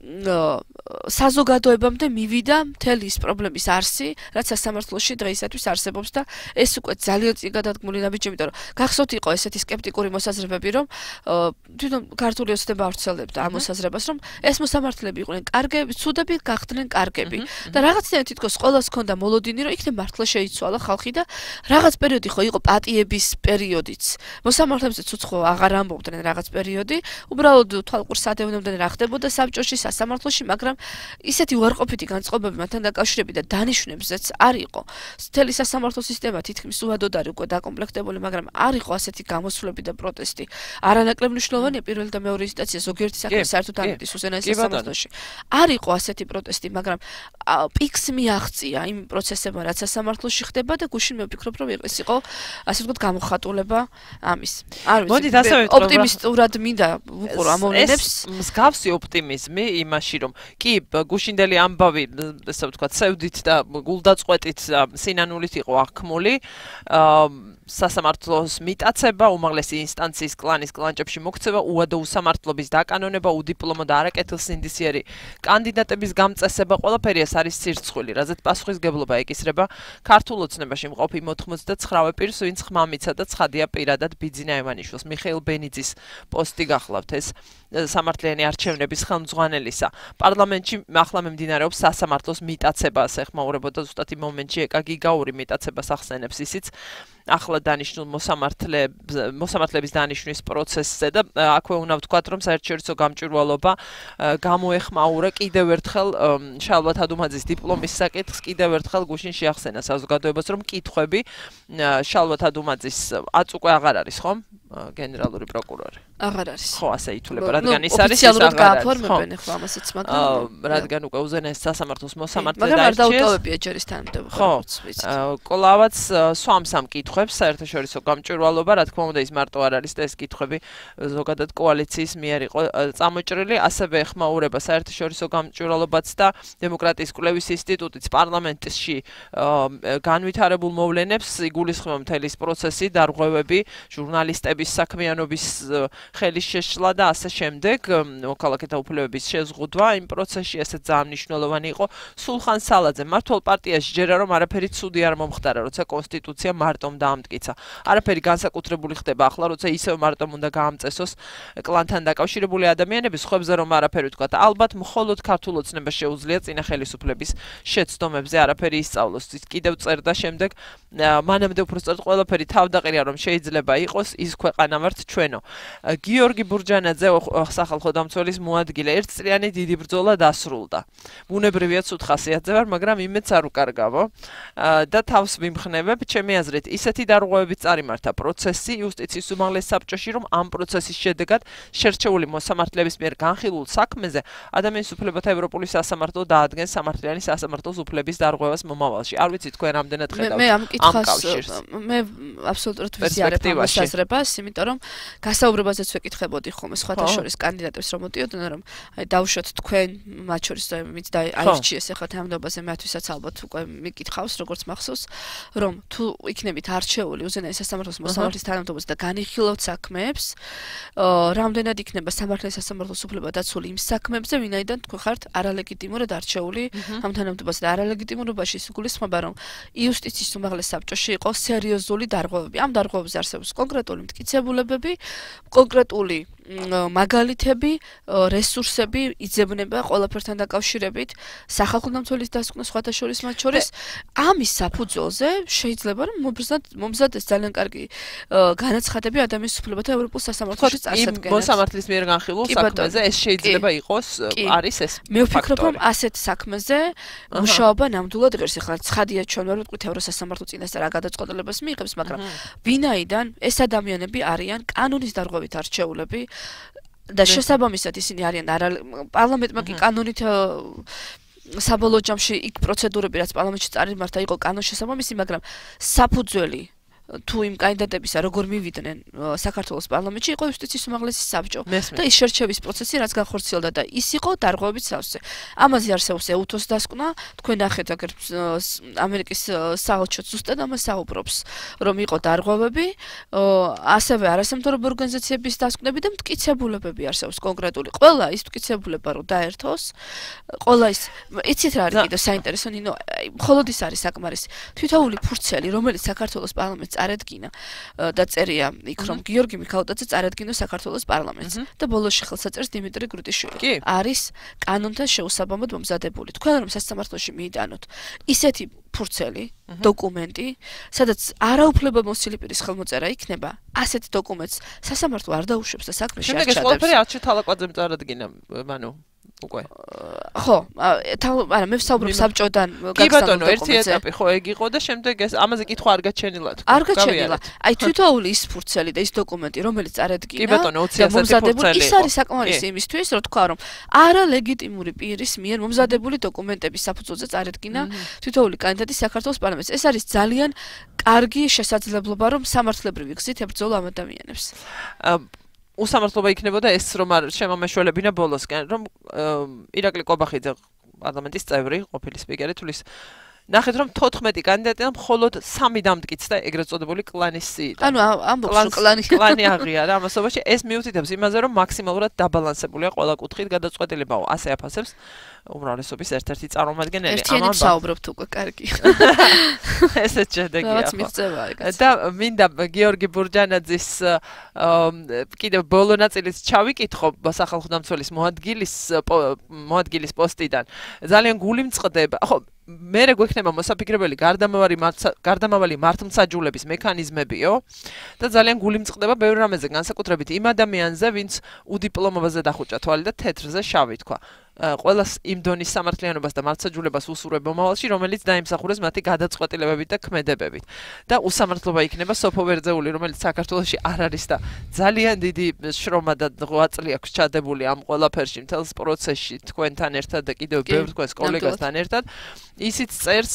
საზოგადოებამდე მივიდა მთელი ის პრობლემის არსი, რაც სასამართლოში დღეისათვის არსებობს და ეს უკვე ძალიან წინ გადადგმული ნაბიჯი, იმიტომ რომ გახსოვთ იყო ესეთი სკეპტიკური მოსაზრებები, რომ თვითონ ქართული ოცნება ავრცელდებდა ამ მოსაზრებას, რომ ეს მოსამართლეები იყვნენ კარგები, ცუდები გახდნენ კარგები და რაღაცნაირად თითქოს ყველას ჰქონდა მოლოდინი, რომ იქნებ მართლა შეიცვალა ხალხი და რაღაც პერიოდი ხო იყო პატიების პერიოდიც. მოსამართლეებზე ცუცხო აღარ ამბობდნენ რაღაც პერიოდი, უბრალოდ თვალყურს ადევნებდნენ რა ხდებოდა საბჭოში, სასამართლოში, მაგრამ ისეთი უარყოფითი განწყობები მათთან დაკავშირებით და დანიშვნებზეც არ იყო. მთელი სასამართლო სისტემა თითქმის უადოდ არის უკვე დაკომპლექტებული, მაგრამ არ იყო ასეთი გამოსვლები და პროტესტი. არანაკლებ მნიშვნელოვანია პირველი და მეორე ინსტანცია ზოგიერთი საქმე საერთოდ ამიტის უზენაეს სასამართლოში. არ იყო ასეთი პროტესტი, მაგრამ პიკს მიაღწია იმ პროცესებმა, რაც სასამართლოში ხდება და გუშინ მე ვფიქრობ, რომ ეს იყო ასე ვთქვათ გამოხატულება ამის. არ ვიცი, ოპტიმისტურად მინდა ვუყურო ამ მოვლენებს. მსგავსი ოპტიმიზმი იმაში, რომ კი გუშინდელი ამბავი, ესე ვთქვათ, სევდით და გულდაწყვეტით სინანულით იყო აღქმული, სასამართლოს მიტაცება, უმაღლესი ინსტანციის კლანის კლანჭებში მოქცევა, უადო უსამართლობის დაკანონება, უდიპლომო და არაკეთილსინდისიერი კანდიდატების გამწესება, ყველაფერი ეს არის სირცხვილი, რაზეც პასუხისგებლობა ეკისრება ქართულ ოცნებაში მყოფი მოთხმოცდაცხრა პირს, ვინც ხმამიცა და ცხადია პირადად ბიძინა ევანიშვილს. მიხეილ ბენიძის პოსტი გახლავთ ეს სამართლიანი არჩევნების ხელმძღვანელისა. პარლამენტში ახლა მიმდინარეობს სასამართლოს მიტაცება, ეხმაურებოდა ზუსტად იმ მომენტში ეკა გიგაური მიტაცებას ახსენებს ისიც ახლა დანიშნულ მოსამართლეების დანიშვნის პროცესზე და აქვე უნდა ვთქვათ, რომ საერთაშორისო გამჭვირვალობა გამოეხმაურა კიდევ ერთხელ შალვა თადუმაძის დიპლომის საკითხს, კიდევ ერთხელ გუშინ შეახსენა საზოგადოებას, რომ კითხვები შალვა თადუმაძის აწ უკვე აღარ არის, ხომ? გენერალური პროკურორი. აღარ არის. ხო, ასე ითვლება, რადგან ის არის ოფიციალურად გააფორმებენ ხო ამასაც, მაგრამ რადგან უკვე უზენაეს სასამართლოს მოსამართლე დაირჩიეს. მაგრამ არ დაუტოვებია ჯერ ის თანამდებობა. ხო, კოლავაც სვამს ამ კითხვებს საერთაშორისო გამჭვირვალობა, რა თქმა უნდა ის მარტო არ არის და ეს კითხვები ზოგადად კოალიციის მიერ იყო წამოჭრილი, ასევე ეხმაურება საერთაშორისო გამჭვირვალობაც და დემოკრატიის კვლევის ინსტიტუტიც პარლამენტში განვითარებულ მოვლენებს იგულისხმება მთელი ეს პროცესი, დარღვევები, ჟურნალისტების საქმიანობის ხელის შეშლა და ასე შემდეგ, მოქალაქეთა უფლებების შეზღუდვა იმ პროცესში ესე ძალიან მნიშვნელოვანი იყო. სულხან სალაძე მართლ პარტიაში ჯერა რომ არაფერი ცუდი არ მომხდარა, როცა კონსტიტუცია მარტომ დაამტკიცა. არაფერი განსაკუთრებული ხდება ახლა, როცა ისევ მარტომ უნდა გაამწესოს კლანთან დაკავშირებული ადამიანების ხვებზე რომ არაფერი ვთქვათ. ალბათ მხოლოდ ქართულ ოცნებას შეუძლია წინა ხელისუფლების შეცდომებზე არაფერი ისწავლოს. კიდევ წერდა შემდეგ მანამდე უბრალოდ ყველაფერი თავდაყირია რომ შეიძლება იყოს ის ქვეყანა ვართ ჩვენო. გიორგი ბურჯანაძე სახალხო დამცველის მოადგილე ერთწლიანი დიდი ბრძოლა დასრულდა. ბუნებრივია ცუდ ხასიათზე ვარ, მაგრამ იმედს არ უკარგავო და თავს ვიმხნევებ, ჩემი აზრით, ისეთი დარღვევებით წარიმართა პროცესი იუსტიციის უმაღლეს საბჭოში, რომ ამ პროცესის შედეგად შერჩეული მოსამართლეების მიერ განხილულ საქმეზე ადამიანის უფლებათა ევროპული სასამართლო დაადგენს სამართლიანი სასამართლოს უფლების დარღვევას მომავალში. არ ვიცი თქვენ რამდენად ხედავთ მე ამ კითხვას მე აბსოლუტურად ვიზიარებ ამ მოსაზრებას, იმიტომ რომ გასაუბრებაზეც ვეკითხებოდი ხოლმე სხვათა შორის კანდიდატებს რომ მოდიოდნენ, რომ აი დავუშვათ თქვენ მათ შორის ვინც აირჩიეს ახლა თანამდებობაზე, მათთვისაც ალბათ უკვე მიკითხავს, როგორც მახსოვს, რომ თუ იქნებით არჩეული უზენაეს სასამართლოს მოსამართლის თანამდებობაზე და განიხილავთ საქმეებს, რამდენად იქნება სამართლის სასამართლოს უფლება დაცული იმ საქმეებზე, ვინაიდან თქვენ ხართ არალეგიტიმურად არჩეული ამ თანამდებობაზე და არალეგიტიმურობაში ის გულისხმობა, რომ იუსტიციის უმაღლეს საბჭოში იყო სერიოზული დარღვევები. ამ დარღვევებზე არსებობს კონკრეტული მტკიცებულებები, კონკრეტული მაგალითები, რესურსები იძებნება ყველაფერთან დაკავშირებით, სახალხო დამცველის დასკვნა სხვათა შორის მათ შორის. ამის საფუძველზე შეიძლება რომ მომზადდეს ძალიან კარგი განაცხადები ადამიანის უფლებათა ევროპულ სასამართლოში წარსადგენად. მოსამართლის მიერ განხილულ საქმეზე ეს შეიძლება იყოს, არის ეს. მე ვფიქრობ, რომ ასეთ საქმეზე მუშაობა ნამდვილად ღირს. ახლა ცხადია ჩვენ ვერ ვიტყვით ევროსასამართლო წინასწარ რა გადაწყვეტილებას მიიღებს, მაგრამ ვინაიდან ეს ადამიანები არიან კანონის დარღვევით არჩეულები და შესაბამისად ისინი არიან პარლამენტმა კი კანონით საბოლოო ჯამში იქ პროცედურები რაც პარლამენტში წარიმართა იყო კანონს შესაბამისი, მაგრამ საფუძველი თუ იმ კანდიდატებისა როგორ მივიდნენ საქართველოს პარლამენტში იყო იუსტიციის უმაღლესი საბჭო და ის შერჩევის პროცესი რაც განხორციელდა და ის იყო დარღვევების სავსე. ამაზე არსებობს ეუთოს დასკვნა, თქვენ ნახეთ აგერ ამერიკის საელჩო ზუსტად ამას საუბრობს, რომ იყო დარღვევები, ასევე არასამთავრობო ორგანიზაციების დასკვნები და მტკიცებულებები არსებობს კონკრეტული. ყველა ის მტკიცებულება რომ დაერთოს, ყველა ის იცით რა არის კიდევ საინტერესო, ნინო, მხოლოდ ის არის საკმარისი. თვითაული ფურცელი, რომელიც საქართველოს პარლამენტს წარედგინა და წერია იქ რომ გიორგი მიქაუტაძე წარედგინა საქართველოს პარლამენტს და ბოლოში ხელსაწერს დიმიტრი გრუტიშვილი. არის კანონთან შეუსაბამოდ მომზადებული. თქვენ რომ სასამართლოში მიიტანოთ ისეთი ფურცელი, დოკუმენტი, სადაც არაუფლებამოსილი პირის ხელმოწერა იქნება, ასეთ დოკუმენტს სასამართლო არ დაუშვებს და საქმეში არ ჩადებს. შემდეგ ეს ყველაფერი არჩილ თალაკვაძემ წარადგინა, მანუ უკვე. ხო, არა, მე ვსაუბრობ საბჭოდან გაგზავნილ. კი ბატონო, ერთი ეტაპი ხო ეგ იყო და შემდეგ ეს ამაზე კითხვა არ გაჩენილა თქვა. არ გაჩენილა. აი თვითოული ის ფურცელი და ის დოკუმენტი, რომელიც წარედგინა. კი ბატონო, ოცი ასეთი ფურცელი. ის არის საკმარისი იმისთვის, რომ თქვა რომ არა ლეგიტიმური პირის მიერ მომზადებული დოკუმენტების საფუძველზე წარედგინა თვითოული კანდიდატი საქართველოს პარლამენტს. ეს არის ძალიან კარგი შესაძლებლობა, რომ სამართლებრივი გზით ებრძოლო ამ ადამიანებს. უსამართლობა იქნებოდა ეს რომ არ შემომეშველებინა ბოლოსკენ რომ ირაკლი კობახიძე პარლამენტის წევრი ყოფილი სპიკერი თulis ნახეთ რომ თოთხმეტი კანდიდატიდან მხოლოდ სამი დამტკიცდა ეგრეთ წოდებული კლანის სიიდან. ანუ ამბობს კლანი კლანი აღიარა ამასობაში ეს მიუთითებს იმაზე რომ მაქსიმალურად დაბალანსებულია ყველა კუთხით გადაწყვეტილებაო ასე აფასებს უმრავლესობის ერთ-ერთი წარმომადგენელი. ერთიანი საუბრობთ უკვე კარგი. ესეც შედეგია. რაღაც მიღწევა ეგაც. და მინდა გიორგი ბურჯანაძის კიდევ ბოლო ნაწილიც ჩავიკითხო სახალხო დამცველის მოადგილის მოადგილის პოსტიდან. ძალიან გული მწყდება. ხო მერე გვექნება მოსაფიქრებელი გარდამავალი გარდამავალი მართლმსაჯულების მექანიზმებიო და ძალიან გული მწყდება ბევრ რამეზე განსაკუთრებით იმ ადამიანზე ვინც უდიპლომობაზე დახუჭა თვალი და თეთრზე შავი თქვა ყველას იმ დონის სამართლიანობას და მართლმსაჯულებას უსურვებ მომავალში რომელიც დაიმსახურეს მათი გადაწყვეტილებებით და ქმედებებით და უსამართლობა იქნება სოფო ვერძეული რომელიც საქართველოში არ არის და ძალიან დიდი შრომა და ღვაწლი აქვს ჩადებული ამ ყველაფერში მთელს პროცესში თქვენთან ერთად და კიდევ ბევრ თქვენს კოლეგასთან ერთად ისიც წერს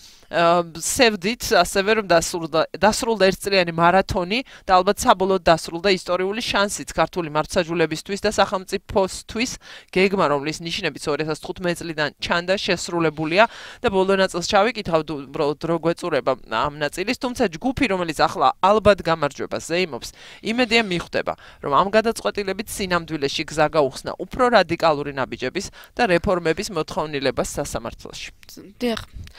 სევდით ასევე რომ დასრულდა დასრულდა ერთწლიანი მარათონი და ალბათ საბოლოოდ დასრულდა ისტორიული შანსიც ქართული მართლმსაჯულებისთვის და სახელმწიფოსთვის გეგმა რომლის ნიშნებიც ორი ათას თხუთმეტი წლიდან ჩანდა შესრულებულია და ბოლო ნაწილს ჩავიკითხავთ უბრალოდ რო გვეწურება ამ ნაწილის თუმცა ჯგუფი რომელიც ახლა ალბათ გამარჯვებას ზეიმობს იმედია მიხვდება რომ ამ გადაწყვეტილებით სინამდვილეში გზა გაუხსნა უფრო რადიკალური ნაბიჯების და რეფორმების მოთხოვნილებას სასამართლოში. დიახ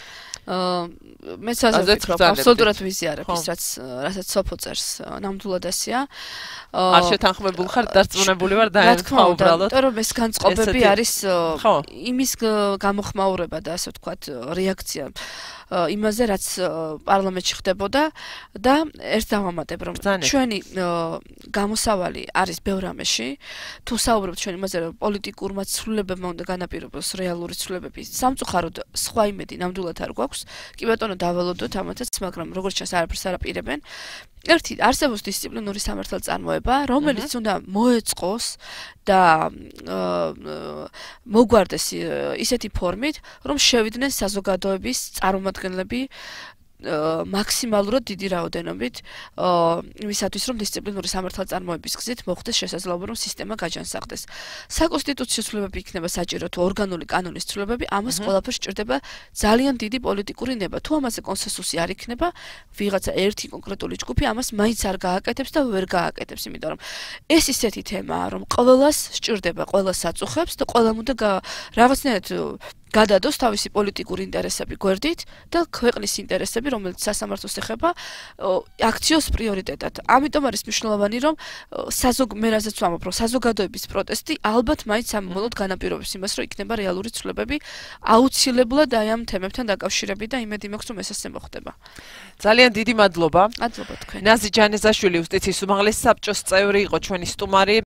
მეც ასე ვფიქრობ, აბსოლუტურად ვიზიარებ ის რაც რასაც სოფო წერს ნამდვილად ასეა. არ შეთანხმებული ხარ, დარწმუნებული ვარ დაერქვა უბრალოდ. იმიტომ რომ ეს განწყობები არის იმის გამოხმაურება და ასე ვთქვათ რეაქცია იმაზე რაც პარლამენტში ხდებოდა და ერთ დავამატებ რომ ჩვენი გამოსავალი არის ბევრ რამეში თუ საუბრობთ ჩვენ იმაზე რომ პოლიტიკურმა ცვლილებებმა უნდა განაპირობოს რეალური ცვლილებები სამწუხაროდ სხვა იმედი ნამდვილად არ გვაქვს კი ბატონო დაველოდოთ ამათაც მაგრამ როგორც ჩანს არაფერს არ აპირებენ ერთი არსებობს დისციპლინური სამართალწარმოება რომელიც უნდა მოეწყოს და მოგვარდეს ისეთი ფორმით რომ შევიდნენ საზოგადოების წარმომადგენლები მაქსიმალურად დიდი რაოდენობით იმისათვის რომ დისციპლინური სამართალწარმოების გზით მოხდეს შესაძლებლობა რომ სისტემა გაჯანსაღდეს. საკონსტიტუციო ცვლილებები იქნება საჭირო თუ ორგანული კანონის ცვლილებები ამას ყველაფერს სჭირდება ძალიან დიდი პოლიტიკური ნება. თუ ამაზე კონსენსუსი არ იქნება ვიღაცა ერთი კონკრეტული ჯგუფი ამას მაინც არ გააკეთებს და ვერ გააკეთებს იმიტომ რომ ეს ისეთი თემაა რომ ყველას სჭირდება ყველას აწუხებს და ყველამ უნდა რაღაცნაირად გადადოს თავისი პოლიტიკური ინტერესები გვერდით და ქვეყნის ინტერესები, რომელიც სასამართლოს ეხება, აქციოს პრიორიტეტად. ამიტომ არის მნიშვნელოვანი, რომ საზოგ მე რაზეც ვამბობ, რომ საზოგადოების პროტესტი ალბათ მაინც ამბოლოდ განაპირობებს იმას, რომ იქნება რეალური ცვლილებები აუცილებლად აი ამ თემებთან დაკავშირებით და იმედი მაქვს, რომ ეს ასე მოხდება. ძალიან დიდი მადლობა. მადლობა თქვენ. ნაზი ჯანეზაშვილი, იუსტიციის უმაღლესი საბჭოს წევრი იყო ჩვენი სტუმარი.